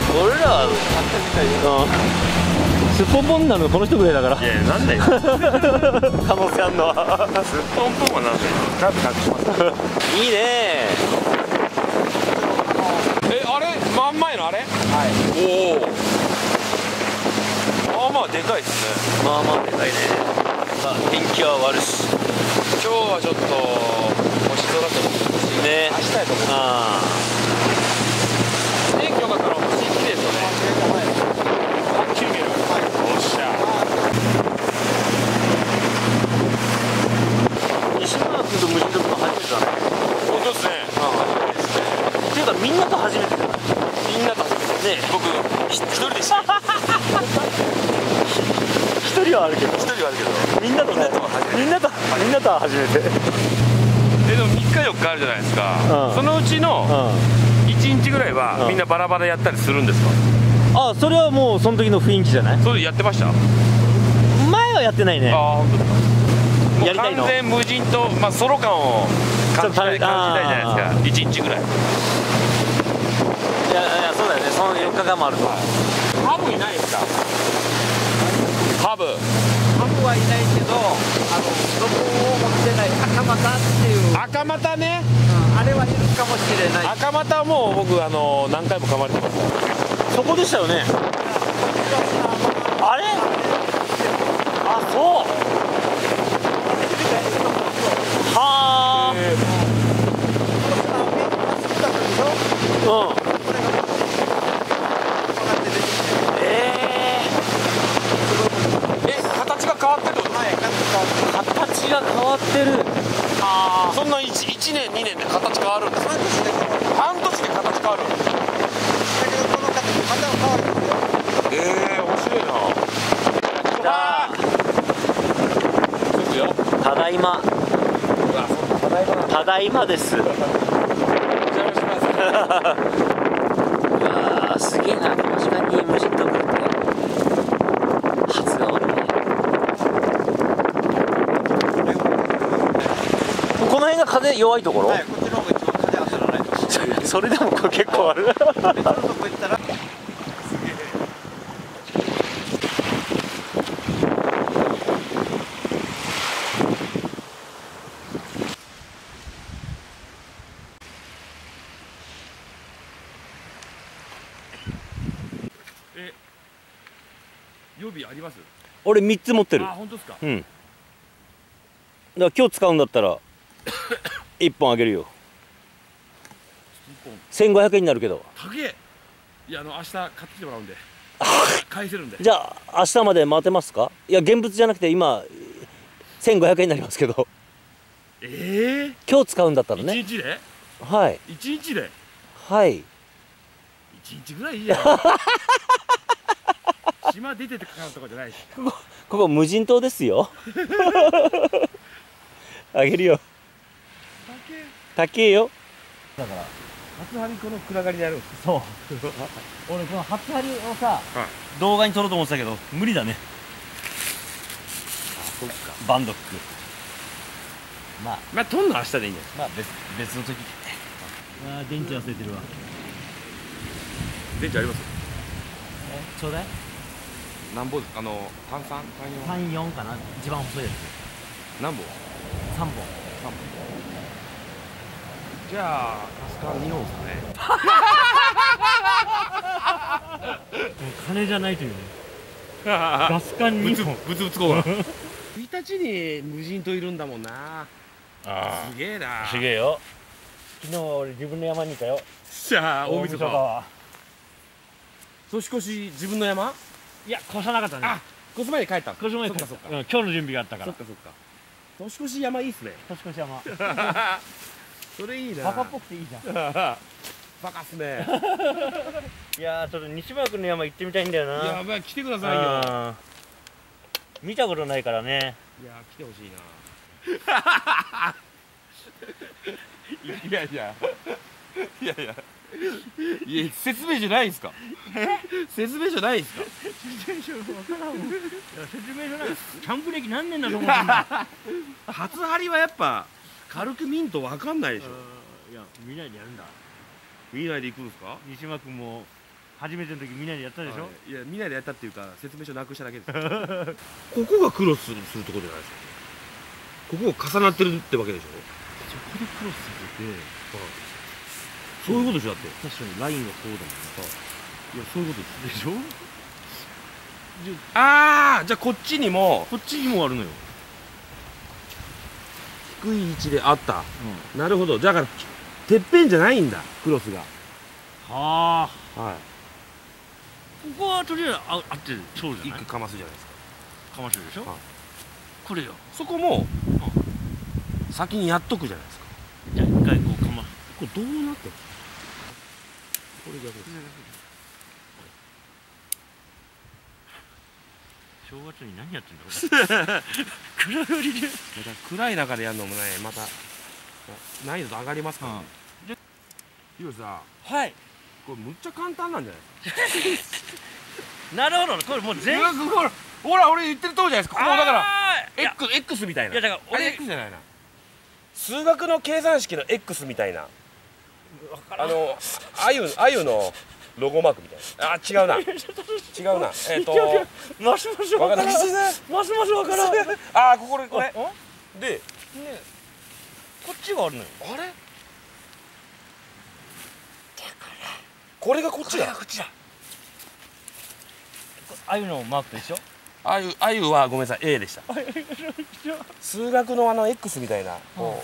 俺らはすっぽんぽんなのこの人ぐらいだから。 いやなんだよ可能性あんのは。 すっぽんぽんはなんだよ。多分隠しますいいね。 あれ真ん前のあれ。はい。おお。まあまあでかいですね。 まあまあでかいね。さあ天気は悪し。 今日はちょっと星空とね。 明日やと思う。 あ天気良かったら星綺麗ですよね。はっきり見える。おっしゃ。 西村君と無人島と初めてだね。 本当ですね。 っていうかみんなと初めてだよ。 みんなと初めて。ね、僕一人でした。 一人はあるけど。 一人はあるけど。 みんなとね。みんなとは初めて。 でも3日4日あるじゃないですか。そのうちの1日ぐらいはみんなバラバラやったりするんですか。 あ、それはもうその時の雰囲気じゃない。 それやってました。 前はやってないね。 ああ本当ですか。 やりたいの。 完全無人とまあソロ感を感じたいじゃないですか。1日ぐらい。 いやそうだよね。その4日間もあると。 ハブいないですか。ハブはいないけど、ロボを持ってない赤股っていう、 赤股ね、 あれはいるかもしれない。 赤股はもう僕何回も噛まれてます。 そこでしたよね。あれ。あ、そう。はあ。うん。 形が変わってるってこと。 形が変わってる。ああ。 そんな 1年2年で形変わるんですか。半年で形変わる。だけどこの形また変わるんですよ。面白いな。 じゃあただいま。ただいまです。 お邪魔します。 うわー、すげえな。この時間に無人島来るって初がおるね。この辺が風弱いところ。 はい、こっちの方が一番風当たらない。 それでもこれ結構ある。 別のとこ行ったら。 予備あります。 俺3つ持ってる。 あ、本当ですか。 うん。だから今日使うんだったら1本あげるよ。1500円になるけど。 高え。いや明日買ってきてもらうんで返せるんで。 じゃあ明日まで待てますか。いや現物じゃなくて今1500円になりますけど。今日使うんだったらね。 1日で。 はい。 1日で。 はい。 1日ぐらいいいじゃん。島出ててかかるとかじゃないし。 ここ無人島ですよ。あげるよ。高えよ。 だから初張りこの暗がりでやるんですか。 そう。俺この初張りをさ、動画に撮ろうと思ってたけど無理だね。 そっか。 バンドック。まあ撮んの明日でいいんじゃないですか。 まあ別の時。ああ電池忘れてるわ。 電池あります。 ちょうだい。 何本炭酸単4かな。一番細いやつ。 何本。 3本。 じゃあガス管2本ですかね。 金じゃないというね。ガス管2本。 ブツブツ交換。1日に無人島いるんだもんな。すげえな。 すげえよ。昨日俺自分の山にいたよ。 じゃあ大晦日は。 年越し自分の山。 いや越さなかったね。 あ、越す前に帰ったんですか。 越す前に帰った。 そっか。 今日の準備があったから。 そっか。年越し山いいっすね。 年越し山。 それいいな。 バカっぽくていいじゃん。 バカっすね。 いやーちょっと西村君の山行ってみたいんだよな。 やばい、来てくださいよ。 見たことないからね。 いや来てほしいな。いや説明じゃないんすか。説明じゃないんすか。 説明書分からんもん。説明書ない。キャンプ歴何年だと思ってんだ。 初張りはやっぱ軽く見んと分かんないでしょ。 いや見ないでやるんだ。 見ないで行くんですか。 西村君も初めての時みんなでやったでしょ。 いやみんなでやったっていうか説明書なくしただけですここがクロスするところじゃないですか。ここが重なってるってわけでしょ。 そこでクロスさせて、 そういうことでしょ。だって確かにラインがこうだもんさ。いやそういうことでしょ。 ああ、じゃあこっちにもこっちにもあるのよ。 低い位置であった、なるほど。だからてっぺんじゃないんだクロスが。 はあ。 はい。 ここはとりあえずあってそうじゃない。 一回かますじゃないですか。 かましてるでしょ。 はいこれよ。 そこも先にやっとくじゃないですか。 じゃあ一回こうかま。 これどうなってる。これ逆です。 正月に何やってんだろう。暗がりで。 また暗い中でやるのもね、また難易度上がりますからね。ヒロさん、 はい。 これむっちゃ簡単なんじゃないですか。 なるほど。これもう全部。 ほら俺言ってる通りじゃないですか。ここだからいや X みたいな。 いやだから俺 X じゃないな。数学の計算式の X みたいな。あゆのロゴマークみたいな。あ、違うな。違うな。 マシマシわからん。マシマシわからん。 あ、これで、 こっちがあるのよ。 あれ？これがこっちだ。 こっちだ。あゆのマークと一緒？ あゆはごめんなさい A でした。数学のX みたいな。こ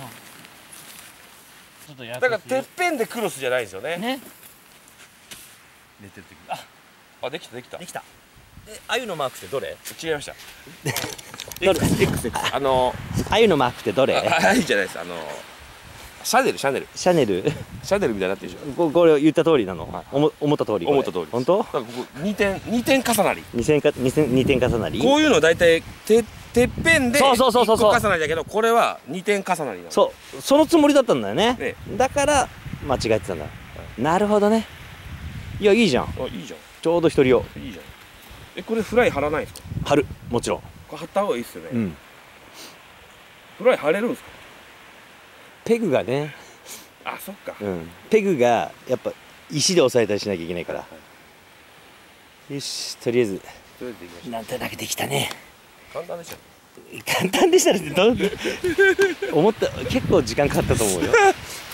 う。だからてっぺんでクロスじゃないんですよね。 ね。寝てる時。 あ、できたできた。 できた。あゆのマークってどれ？ 違いました。 どれ？ X あゆのマークってどれ？ あゆじゃないです。シャネルシャネルみたいになってるでしょ。 これ言った通りなの？思った通り。 思った通り。 本当？ だからここ2点重なり。 2点重なり。 こういうの大体てっぺんでそう 1個重なりだけど、これは2点重なりなの。 そのつもりだったんだよね。 ね。 だから間違えてたんだ。なるほどね。いやいいじゃん。 あ、いいじゃん。 ちょうど一人用。 いいじゃん。これフライ張らないんですか？ 貼る。もちろん。 これ貼った方がいいっすよね。 うん。 フライ張れるんですか？ ペグがね。 あ、そっか。 うん。ペグがやっぱ石で押さえたりしなきゃいけないから。よし、とりあえず。なんとなくできたね。 簡単でした。 簡単でしたね。思った結構時間かかったと思うよ。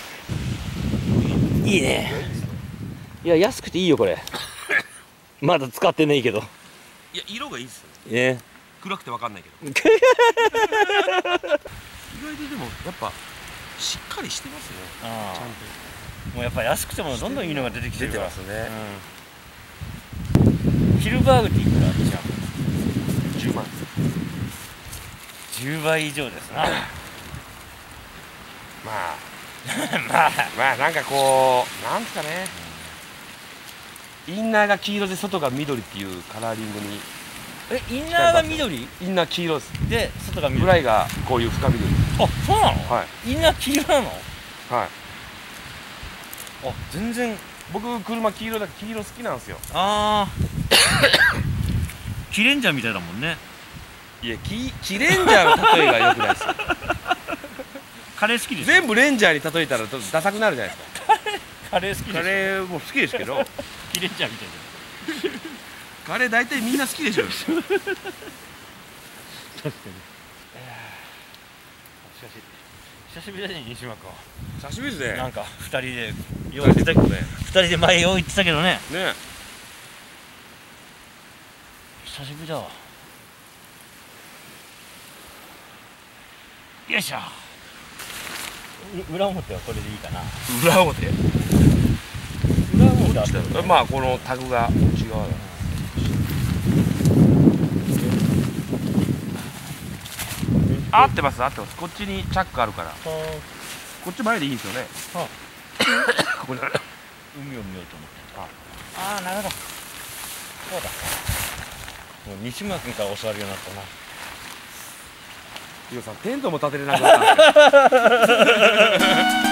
いいね。いや安くていいよこれ。まだ使ってないけど。 いや色がいいっすよね。 暗くてわかんないけど。意外とでもやっぱしっかりしてますね。ちゃんと。 もうやっぱ安くてもどんどんいいのが出てきてるから。 出てますね。 ヒルバーグっていくらじゃん。 10万。 10倍以上ですな。 まあなんかこうなんですかね。インナーが黄色で外が緑っていうカラーリングに。 インナーが緑？ インナー黄色です。 で外が緑。 フライがこういう深緑。 あ、そうなの？ はい。 インナー黄色なの？ はい。 あ、全然僕車黄色好きなんですよ。 ああ。キレンジャーみたいだもんね。 いやキレンジャーの例えが良くないですよ。 カレー好きです。 全部レンジャーに例えたらダサくなるじゃないですか。 カレー好きです。 カレーも好きですけど。 キレンジャーみたいな。 カレー大体みんな好きでしょ。確かに。 しかし久しぶりだね西村君。 久しぶりですね。 なんか2人でよう言ってたけどね。2人で前よう言ってたけどね。 ね。 久しぶりだわ。よいしょ。裏表はこれでいいかな。 裏表。 裏表はまあこのタグが違うな。合ってます。こっちにチャックあるから。こっち前でいいんですよね。ここに海を見ようと思って。 ああ、なるほど。そうだ。もう西村君から教わるようになったな。 伊代さんテントも立てれなくなった。